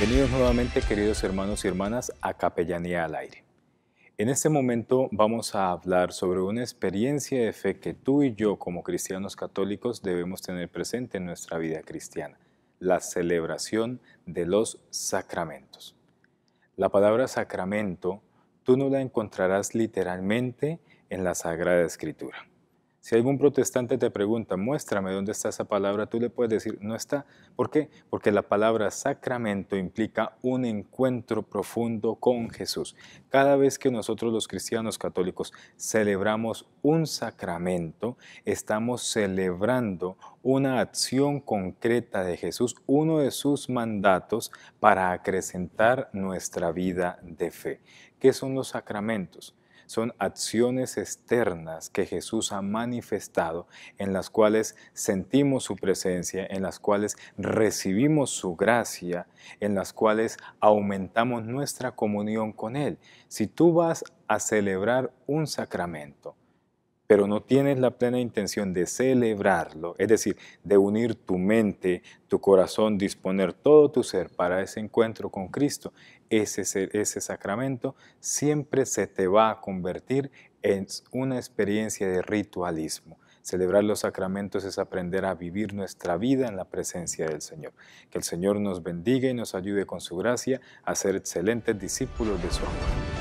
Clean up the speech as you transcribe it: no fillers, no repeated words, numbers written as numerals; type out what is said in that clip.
Bienvenidos nuevamente, queridos hermanos y hermanas, a Capellanía al Aire. En este momento vamos a hablar sobre una experiencia de fe que tú y yo como cristianos católicos debemos tener presente en nuestra vida cristiana, la celebración de los sacramentos. La palabra sacramento tú no la encontrarás literalmente en la Sagrada Escritura. Si algún protestante te pregunta, muéstrame dónde está esa palabra, tú le puedes decir, no está. ¿Por qué? Porque la palabra sacramento implica un encuentro profundo con Jesús. Cada vez que nosotros los cristianos católicos celebramos un sacramento, estamos celebrando una acción concreta de Jesús, uno de sus mandatos para acrecentar nuestra vida de fe. ¿Qué son los sacramentos? Son acciones externas que Jesús ha manifestado, en las cuales sentimos su presencia, en las cuales recibimos su gracia, en las cuales aumentamos nuestra comunión con Él. Si tú vas a celebrar un sacramento, pero no tienes la plena intención de celebrarlo, es decir, de unir tu mente, tu corazón, disponer todo tu ser para ese encuentro con Cristo, ese sacramento siempre se te va a convertir en una experiencia de ritualismo. Celebrar los sacramentos es aprender a vivir nuestra vida en la presencia del Señor. Que el Señor nos bendiga y nos ayude con su gracia a ser excelentes discípulos de su amor.